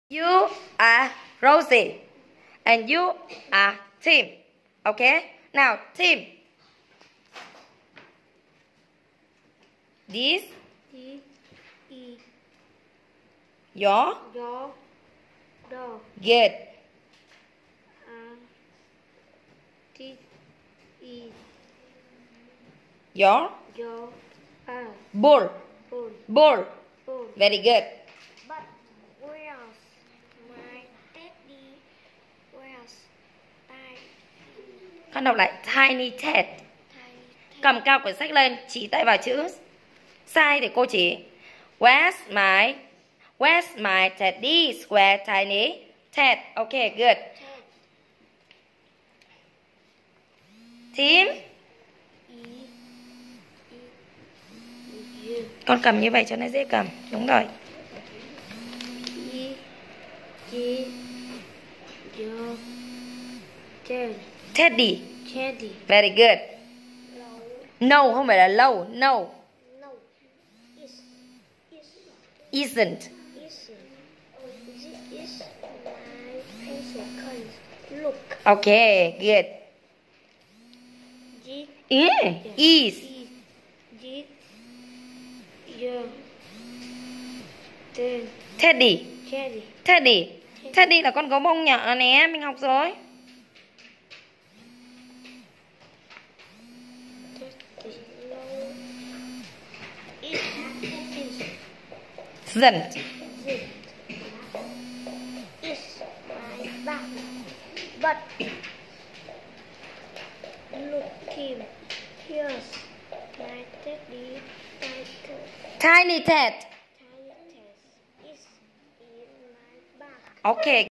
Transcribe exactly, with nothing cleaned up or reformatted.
You are Rosie. And you are Tim. Okay? Now, Tim. This. This is Your. your dog. Good. And this is Your. your uh, Bull. bull. Bull. bull. Very good. But where's my teddy? Where's my Con đọc lại. Tiny cat. tiny Cầm cao quyển sách lên, chỉ tay vào chữ sai thì cô chỉ. Where's my Where's my teddy square tiny cat? Okay, good. Tim. Con cầm như vậy cho nó dễ cầm. Đúng rồi. E G your ted Teddy. teddy. Very good. No, không phải là lâu. No. No. Is is Isn't. is this is my pencil case. Look. Okay, good. G Yeah. Is. E G your ted Teddy. teddy. Teddy. Teddy là con gấu bông nhỏ nè, mình học rồi. Isn't. Is my bag. But look him. Here's my teddy. My Tiny cat. tiny test is in my bag. Okay.